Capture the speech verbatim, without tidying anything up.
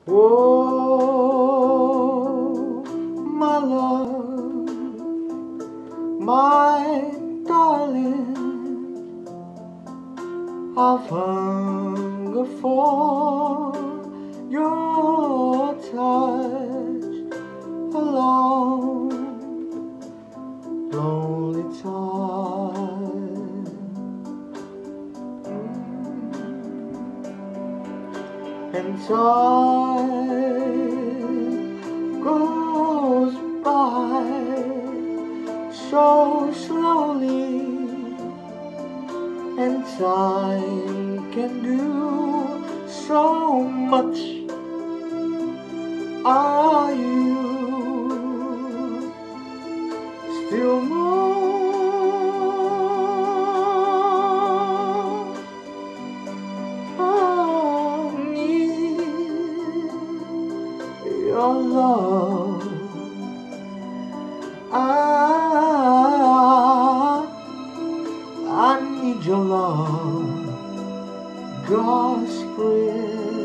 Oh, my love, my darling, I've hunger for your touch, a long, lonely time. And time goes by so slowly, and time can do so much. Are you still more? I need your love. I, I need your love. God's grace.